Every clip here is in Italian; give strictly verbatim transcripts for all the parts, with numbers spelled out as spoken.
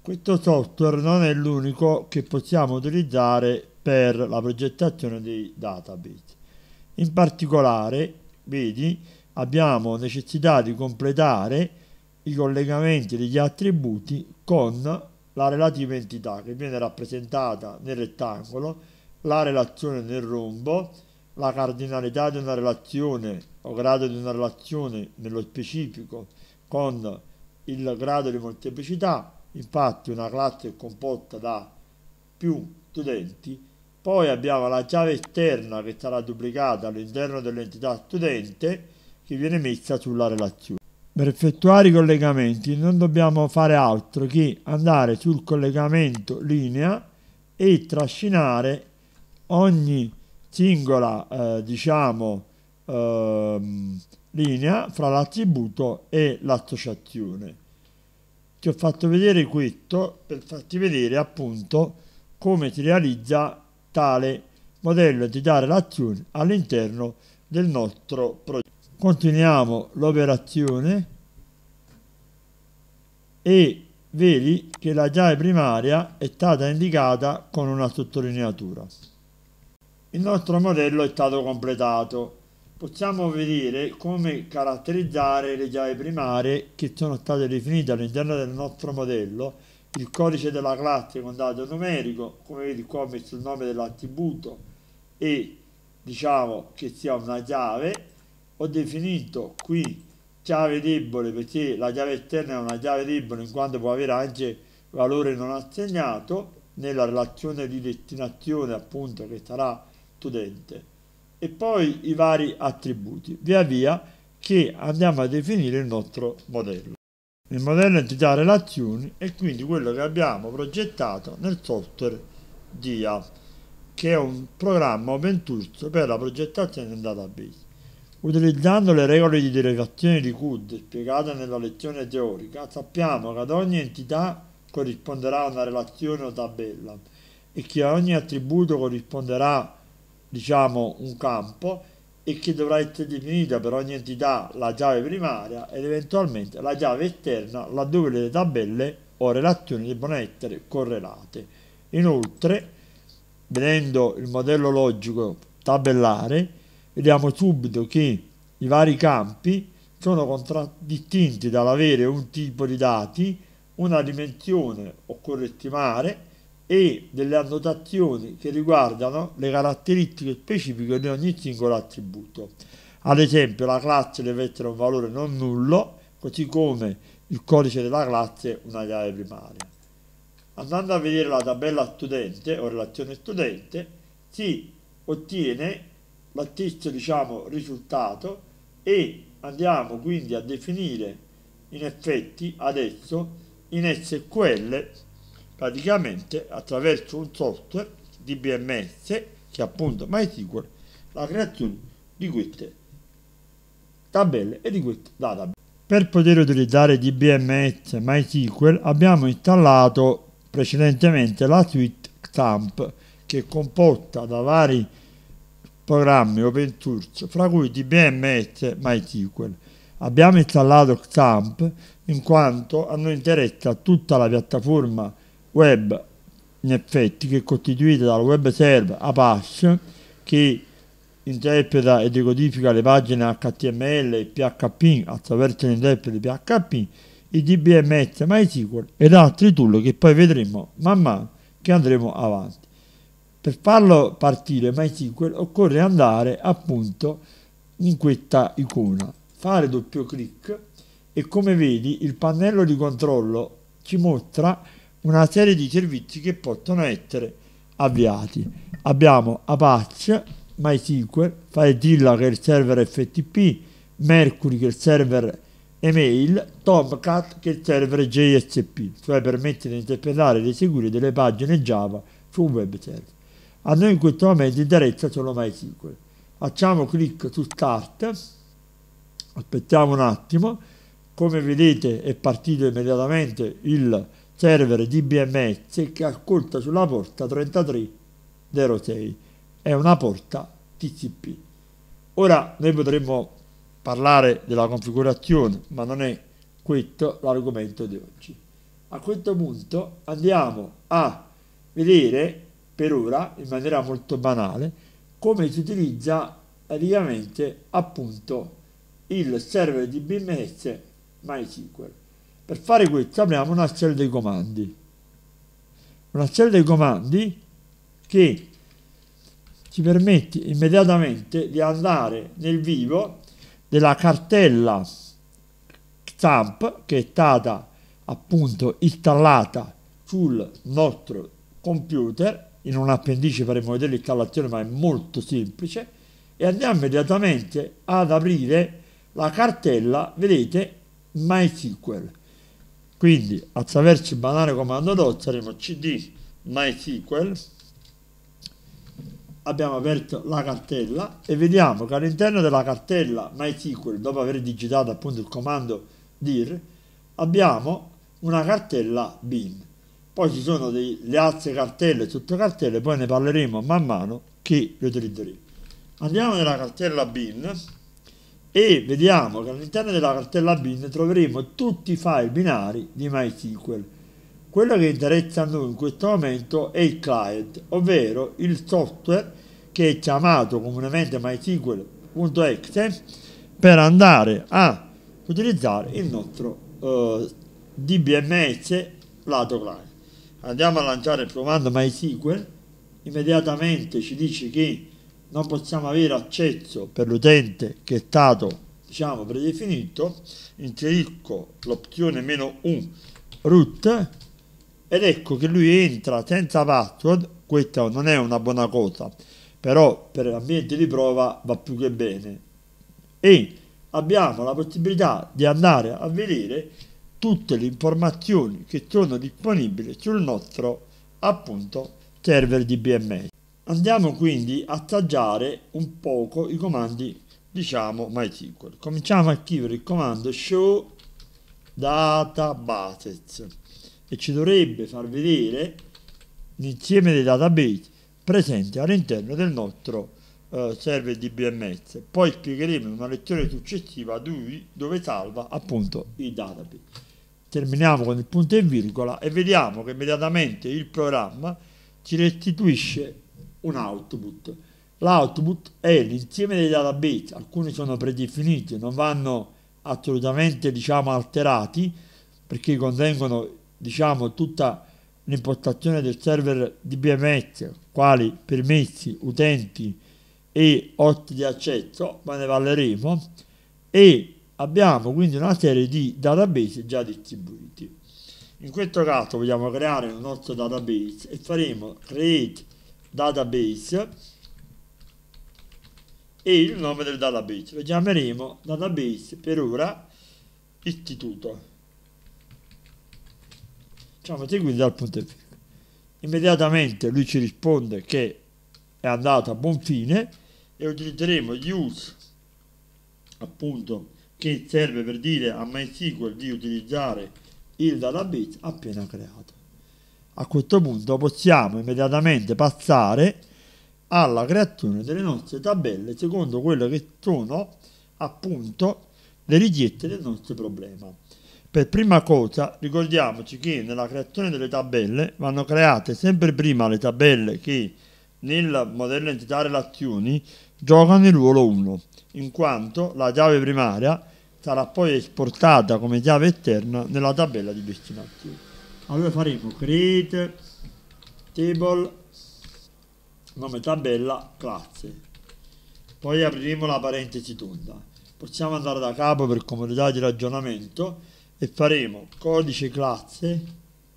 Questo software non è l'unico che possiamo utilizzare per la progettazione dei database. In particolare, vedi, abbiamo necessità di completare i collegamenti degli attributi con la relativa entità che viene rappresentata nel rettangolo, la relazione nel rombo, la cardinalità di una relazione o grado di una relazione nello specifico con il grado di molteplicità. Infatti una classe è composta da più studenti. Poi abbiamo la chiave esterna che sarà duplicata all'interno dell'entità studente che viene messa sulla relazione. Per effettuare i collegamenti non dobbiamo fare altro che andare sul collegamento linea e trascinare ogni singola eh, diciamo eh, linea fra l'attributo e l'associazione. Ti ho fatto vedere questo per farti vedere appunto come si realizza tale modello di dare relazioni all'interno del nostro progetto. Continuiamo l'operazione e vedi che la chiave primaria è stata indicata con una sottolineatura. Il nostro modello è stato completato. Possiamo vedere come caratterizzare le chiavi primarie che sono state definite all'interno del nostro modello, il codice della classe con dato numerico, come vedi qua ho messo il nome dell'attributo e diciamo che sia una chiave. Ho definito qui chiave debole perché la chiave esterna è una chiave debole in quanto può avere anche valore non assegnato nella relazione di destinazione appunto che sarà studente, e poi i vari attributi via via che andiamo a definire il nostro modello. Il modello entità relazioni è quindi quello che abbiamo progettato nel software D I A, che è un programma open source per la progettazione del database. Utilizzando le regole di derivazione di C U D spiegate nella lezione teorica, sappiamo che ad ogni entità corrisponderà una relazione o tabella e che a ogni attributo corrisponderà diciamo un campo e che dovrà essere definita per ogni entità la chiave primaria ed eventualmente la chiave esterna laddove le tabelle o relazioni debbano essere correlate. Inoltre, vedendo il modello logico tabellare, vediamo subito che i vari campi sono contraddistinti dall'avere un tipo di dati, una dimensione occorre stimare e delle annotazioni che riguardano le caratteristiche specifiche di ogni singolo attributo. Ad esempio la classe deve essere un valore non nullo, così come il codice della classe è una chiave primaria. Andando a vedere la tabella studente o relazione studente si ottiene lo stesso diciamo, risultato e andiamo quindi a definire in effetti adesso in S Q L praticamente attraverso un software D B M S che è appunto MySQL la creazione di queste tabelle e di queste database. Per poter utilizzare D B M S MySQL abbiamo installato precedentemente la suite XAMPP che è composta da vari programmi open source fra cui D B M S MySQL. Abbiamo installato XAMPP in quanto a noi interessa tutta la piattaforma web in effetti che è costituita dal web server Apache che interpreta e decodifica le pagine H T M L e P H P attraverso l'interprete P H P, i D B M S MySQL ed altri tool che poi vedremo man mano che andremo avanti. Per farlo partire MySQL occorre andare appunto in questa icona, fare doppio clic e come vedi il pannello di controllo ci mostra una serie di servizi che possono essere avviati. Abbiamo Apache, MySQL, FileZilla che è il server F T P, Mercury che è il server email, Tomcat che è il server J S P, cioè permette di interpretare ed eseguire delle pagine Java su un web server. A noi in questo momento interessa solo MySQL. Facciamo clic su Start, aspettiamo un attimo, come vedete è partito immediatamente il server D B M S che ascolta sulla porta trentatré zero sei, è una porta T C P. Ora noi potremmo parlare della configurazione, ma non è questo l'argomento di oggi. A questo punto andiamo a vedere, per ora, in maniera molto banale, come si utilizza praticamente appunto il server di B M S MySQL. Per fare questo apriamo una serie di comandi, una serie di comandi che ci permette immediatamente di andare nel vivo della cartella XAMPP che è stata appunto installata sul nostro computer. In un appendice faremo vedere l'installazione, ma è molto semplice, e andiamo immediatamente ad aprire la cartella, vedete, MySQL. Quindi attraverso il banale comando dot saremo cd MySQL, abbiamo aperto la cartella e vediamo che all'interno della cartella MySQL, dopo aver digitato appunto il comando dir, abbiamo una cartella bin. Poi ci sono delle altre cartelle, sottocartelle, poi ne parleremo man mano che le utilizzeremo. Andiamo nella cartella bin e vediamo che all'interno della cartella bin troveremo tutti i file binari di MySQL. Quello che interessa a noi in questo momento è il client, ovvero il software che è chiamato comunemente MySQL.exe per andare a utilizzare il nostro uh, D B M S lato client. Andiamo a lanciare il comando MySQL, immediatamente ci dice che non possiamo avere accesso per l'utente che è stato, diciamo, predefinito. Inserisco l'opzione meno un root ed ecco che lui entra senza password. Questa non è una buona cosa, però per l'ambiente di prova va più che bene, e abbiamo la possibilità di andare a vedere tutte le informazioni che sono disponibili sul nostro appunto server di B M S. Andiamo quindi a assaggiare un poco i comandi, diciamo, MySQL. Cominciamo a scrivere il comando show databases e ci dovrebbe far vedere l'insieme dei database presenti all'interno del nostro uh, server di B M S. Poi spiegheremo in una lezione successiva dove, dove salva appunto i database. Terminiamo con il punto e virgola e vediamo che immediatamente il programma ci restituisce un output. L'output è l'insieme dei database, alcuni sono predefiniti, non vanno assolutamente, diciamo, alterati, perché contengono, diciamo, tutta l'impostazione del server di B M S, quali permessi, utenti e host di accesso, ma ne parleremo, e abbiamo quindi una serie di database già distribuiti. In questo caso vogliamo creare un nostro database e faremo create database e il nome del database lo chiameremo database per ora istituto. Facciamo seguire dal punto e virgola. Immediatamente lui ci risponde che è andato a buon fine e utilizzeremo use appunto, che serve per dire a MySQL di utilizzare il database appena creato. A questo punto possiamo immediatamente passare alla creazione delle nostre tabelle secondo quelle che sono appunto le richieste del nostro problema. Per prima cosa ricordiamoci che nella creazione delle tabelle vanno create sempre prima le tabelle che nel modello entità relazioni giocano il ruolo uno, in quanto la chiave primaria sarà poi esportata come chiave esterna nella tabella di destinazione. Allora faremo create table nome tabella classe, poi apriremo la parentesi tonda. Possiamo andare da capo per comodità di ragionamento e faremo codice classe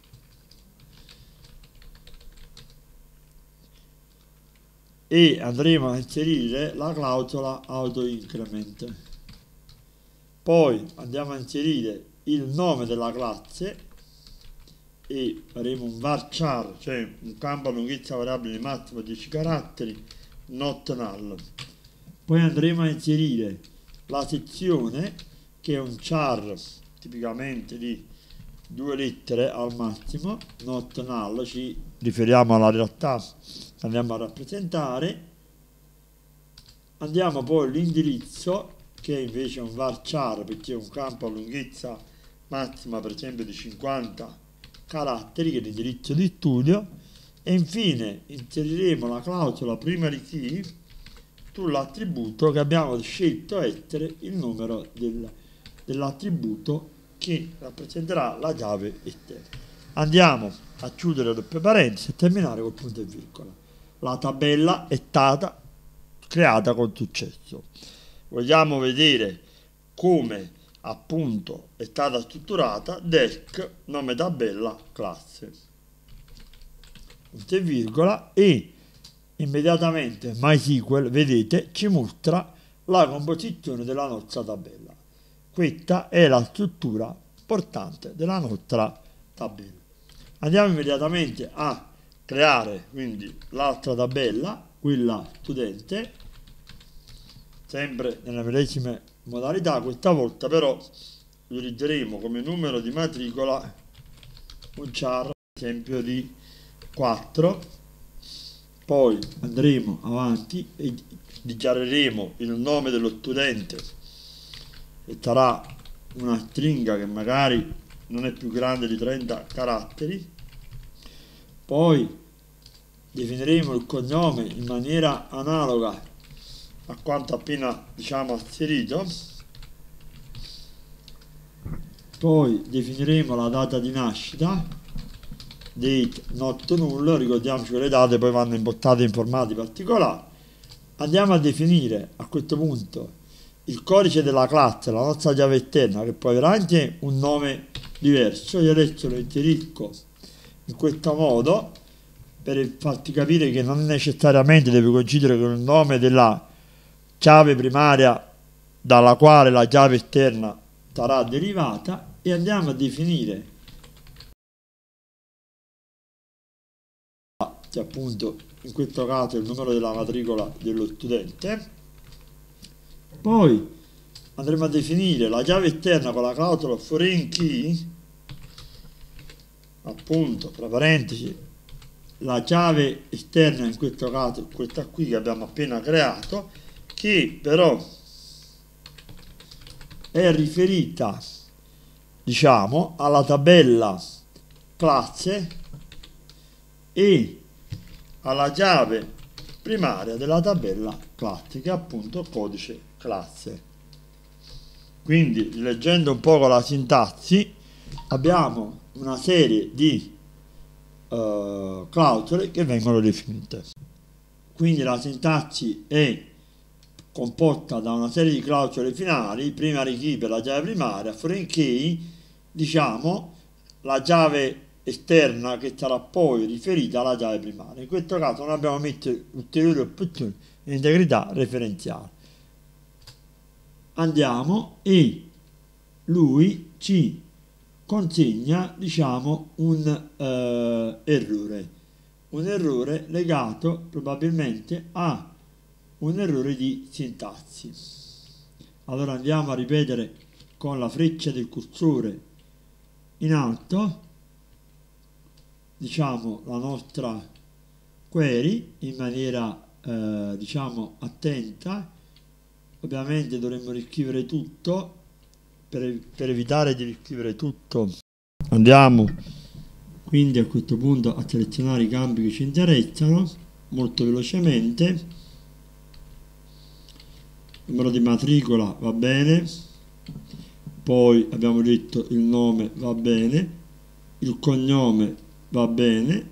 e andremo a inserire la clausola auto increment. Poi andiamo a inserire il nome della classe e faremo un varchar, cioè un campo a lunghezza variabile massimo dieci caratteri, not null. Poi andremo a inserire la sezione, che è un char tipicamente di due lettere al massimo, not null, ci riferiamo alla realtà, andiamo a rappresentare. Andiamo poi all'indirizzo, che è invece un varchar perché è un campo a lunghezza massima per esempio di cinquanta caratteri, che è l'indirizzo di studio, e infine inseriremo la clausola primary key sull'attributo che abbiamo scelto essere il numero del, dell'attributo che rappresenterà la chiave esterna. Andiamo a chiudere le doppie parentesi e terminare col punto e virgola. La tabella è stata creata con successo. Vogliamo vedere come appunto è stata strutturata desc nome tabella classe, punto e virgola, e immediatamente MySQL, vedete, ci mostra la composizione della nostra tabella. Questa è la struttura portante della nostra tabella. Andiamo immediatamente a creare quindi l'altra tabella, quella studente, sempre nelle medesime modalità. Questa volta però utilizzeremo come numero di matricola un char, ad esempio di quattro, poi andremo avanti e dichiareremo il nome dello studente, e sarà una stringa che magari non è più grande di trenta caratteri. Poi definiremo il cognome in maniera analoga a quanto appena diciamo asserito. Poi definiremo la data di nascita, date not null, ricordiamoci che le date poi vanno impostate in formati particolari. Andiamo a definire a questo punto il codice della classe, la nostra chiave esterna, che poi avrà anche un nome diverso. Io adesso lo inserisco in questo modo per farti capire che non necessariamente devi coincidere con il nome della chiave primaria dalla quale la chiave esterna sarà derivata. E andiamo a definire che appunto in questo caso è il numero della matricola dello studente. Poi andremo a definire la chiave esterna con la clausola foreign key, appunto tra parentesi la chiave esterna, in questo caso questa qui che abbiamo appena creato, che però è riferita diciamo alla tabella classe e alla chiave primaria della tabella classe, che è appunto codice classe. Quindi, leggendo un po' la sintassi, abbiamo una serie di uh, clausole che vengono definite. Quindi la sintassi è composta da una serie di clausole finali, primary key per la chiave primaria, foreign key, diciamo, la chiave esterna che sarà poi riferita alla chiave primaria. In questo caso non abbiamo messo ulteriori opzioni in integrità referenziale. Andiamo e lui ci consegna diciamo un eh, errore, un errore legato probabilmente a un errore di sintassi. Allora andiamo a ripetere con la freccia del cursore in alto diciamo la nostra query in maniera eh, diciamo attenta. Ovviamente dovremmo riscrivere tutto. Per, per evitare di riscrivere tutto andiamo quindi a questo punto a selezionare i campi che ci interessano molto velocemente. Numero di matricola va bene, poi abbiamo detto il nome va bene, il cognome va bene,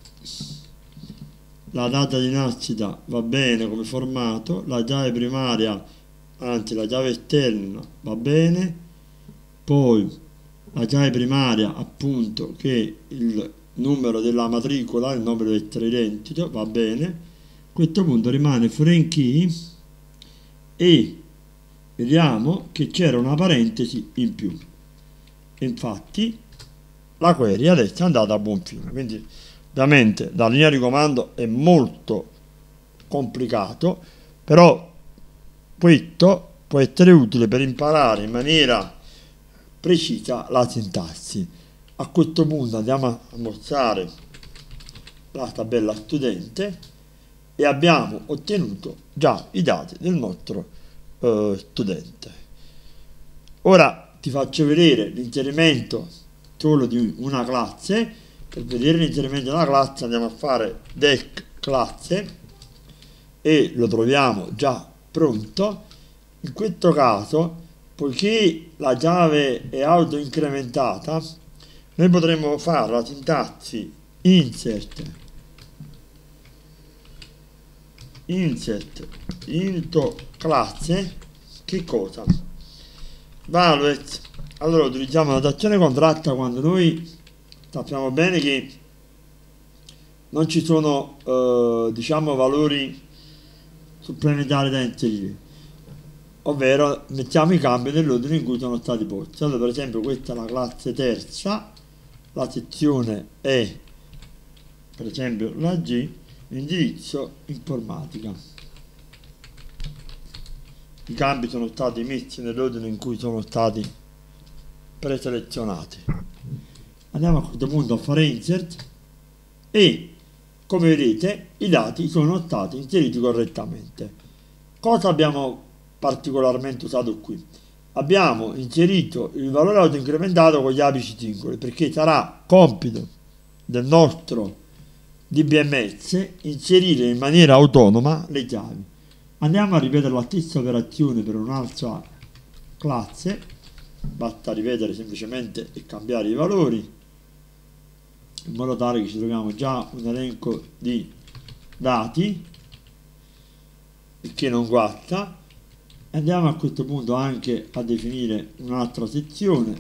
la data di nascita va bene come formato, la chiave primaria, anzi la chiave esterna va bene, poi la chiave primaria appunto che il numero della matricola, il nome deve essere identico, va bene. A questo punto rimane foreign key e vediamo che c'era una parentesi in più. Infatti la query adesso è andata a buon fine. Quindi ovviamente la linea di comando è molto complicato, però questo può essere utile per imparare in maniera precisa la sintassi. A questo punto andiamo a mostrare la tabella studente e abbiamo ottenuto già i dati del nostro eh, studente. Ora ti faccio vedere l'inserimento solo di una classe. Per vedere l'inserimento della classe andiamo a fare dec classe e lo troviamo già pronto. In questo caso, poiché la chiave è autoincrementata, noi potremmo fare la sintassi insert insert into classe, che cosa? Values. Allora utilizziamo la notazione contratta quando noi sappiamo bene che non ci sono eh, diciamo valori supplementari da inserire, ovvero mettiamo i cambi nell'ordine in cui sono stati posti. Allora, per esempio, questa è la classe terza, la sezione è per esempio la G, l'indirizzo informatica. I cambi sono stati messi nell'ordine in cui sono stati preselezionati. Andiamo a questo punto a fare insert e, come vedete, i dati sono stati inseriti correttamente. Cosa abbiamo particolarmente usato qui? Abbiamo inserito il valore autoincrementato con gli apici singoli, perché sarà compito del nostro D B M S inserire in maniera autonoma le chiavi. Andiamo a ripetere la stessa operazione per un'altra classe, basta ripetere semplicemente e cambiare i valori, in modo tale che ci troviamo già un elenco di dati, il che non guasta. Andiamo a questo punto anche a definire un'altra sezione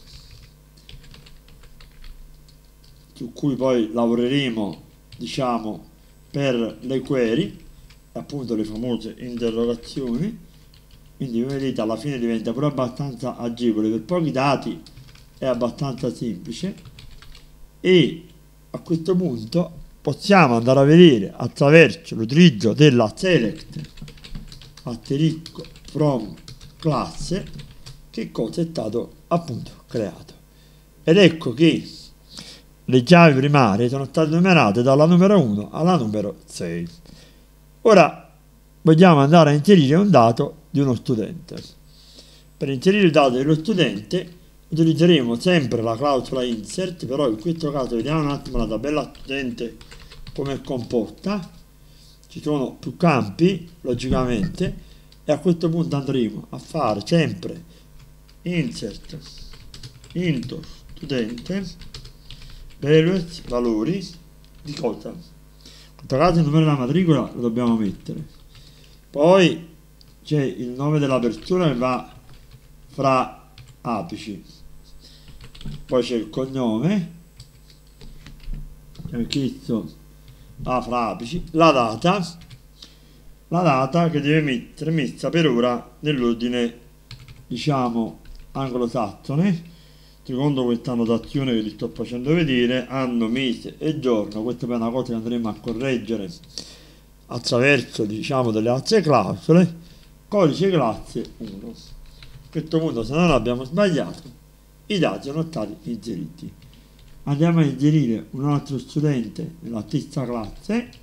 su cui poi lavoreremo, diciamo, per le query, appunto le famose interrogazioni. Quindi come vedete alla fine diventa pure abbastanza agevole, per pochi dati è abbastanza semplice, e a questo punto possiamo andare a vedere attraverso l'utilizzo della select asterisco from classe che cosa è stato appunto creato. Ed ecco che le chiavi primarie sono state numerate dalla numero uno alla numero sei. Ora vogliamo andare a inserire un dato di uno studente. Per inserire il dato dello studente utilizzeremo sempre la clausola insert, però in questo caso vediamo un attimo la tabella studente come è composta. Ci sono più campi logicamente, e a questo punto andremo a fare sempre insert into studente values, valori di cosa? In questo caso il numero della matricola lo dobbiamo mettere, poi c'è il nome della persona che va fra apici, poi c'è il cognome che ho chiesto a fra apici, la data la data che deve mettere messa per ora nell'ordine, diciamo, anglosassone, secondo questa notazione che vi sto facendo vedere, anno, mese e giorno. Questa è una cosa che andremo a correggere attraverso, diciamo, delle altre clausole. Codice classe uno. A questo punto, se non abbiamo sbagliato, i dati sono stati inseriti. Andiamo a inserire un altro studente nella stessa classe.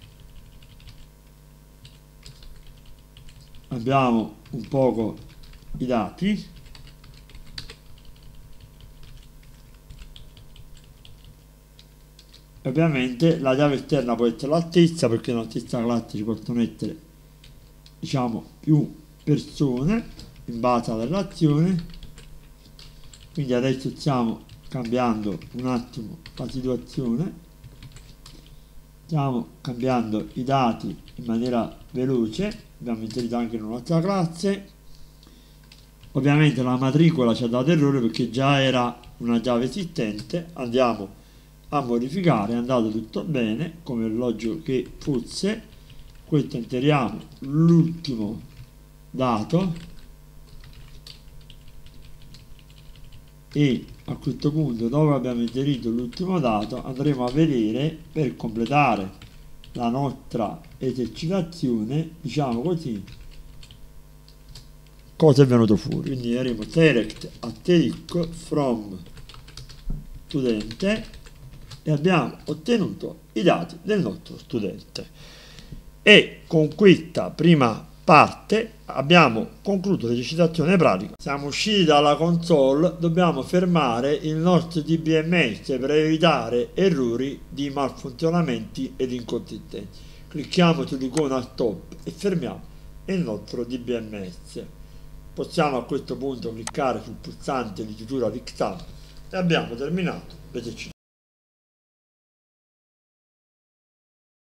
Abbiamo un poco i dati, ovviamente la chiave esterna può essere la stessa, perché nella stessa classe ci possono essere, diciamo, più persone in base alla relazione. Quindi adesso stiamo cambiando un attimo la situazione, stiamo cambiando i dati in maniera veloce. Abbiamo inserito anche in un'altra classe. Ovviamente la matricola ci ha dato errore perché già era una chiave esistente. Andiamo a modificare, è andato tutto bene come è logico che fosse. Questo inseriamo l'ultimo dato e a questo punto, dopo che abbiamo inserito l'ultimo dato, andremo a vedere, per completare la nostra esercitazione, diciamo così, cosa è venuto fuori. Quindi faremo select asterisco from studente e abbiamo ottenuto i dati del nostro studente. E con questa prima parte, abbiamo concluso l'esercitazione pratica, siamo usciti dalla console, dobbiamo fermare il nostro D B M S per evitare errori di malfunzionamenti ed inconsistenze. Clicchiamo sull'icona stop e fermiamo il nostro D B M S. Possiamo a questo punto cliccare sul pulsante di chiusura di Xampp e abbiamo terminato l'esercitazione.